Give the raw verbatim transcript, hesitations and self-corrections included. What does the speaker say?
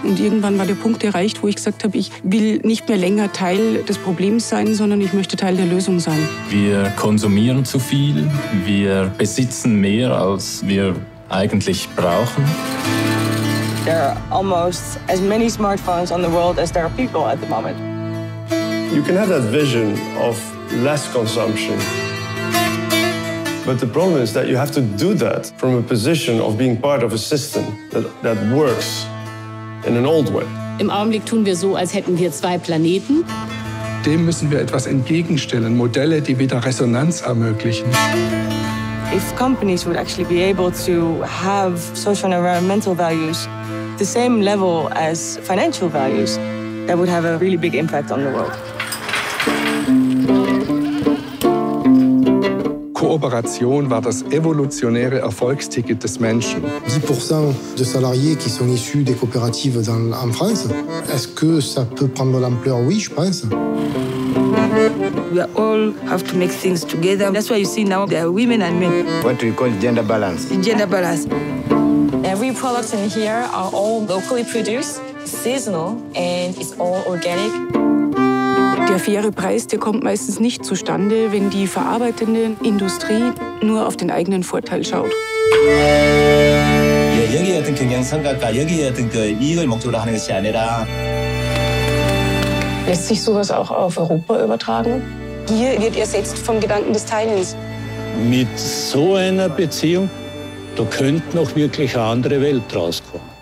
Und irgendwann war der Punkt erreicht, wo ich gesagt habe, ich will nicht mehr länger Teil des Problems sein, sondern ich möchte Teil der Lösung sein. Wir konsumieren zu viel, wir besitzen mehr, als wir eigentlich brauchen. There are almost as many smartphones on the world as there are people at the moment. You can have that vision of less consumption. But the problem is that you have to do that from a position of being part of a system that, that works in an old way. Im Augenblick tun wir so, als hätten wir zwei Planeten. Dem müssen wir etwas entgegenstellen, Modelle, die wieder Resonanz ermöglichen. If companies would actually be able to have social and environmental values the same level as financial values, that would have a really big impact on the world. Kooperation war das evolutionäre Erfolgsticket des Menschen. dix pour cent de salariés qui sont issus des coopératives dans, en France. Est-ce que ça peut prendre l'ampleur? Oui, je pense. We all have to make things together. That's why you see now there are women and men. What do you call gender balance? Gender balance. Every product in here are all locally produced, seasonal, and it's all organic. Der faire Preis, der kommt meistens nicht zustande, wenn die verarbeitende Industrie nur auf den eigenen Vorteil schaut. Lässt sich sowas auch auf Europa übertragen? Hier wird ersetzt vom Gedanken des Teilens. Mit so einer Beziehung, da könnte noch wirklich eine andere Welt rauskommen.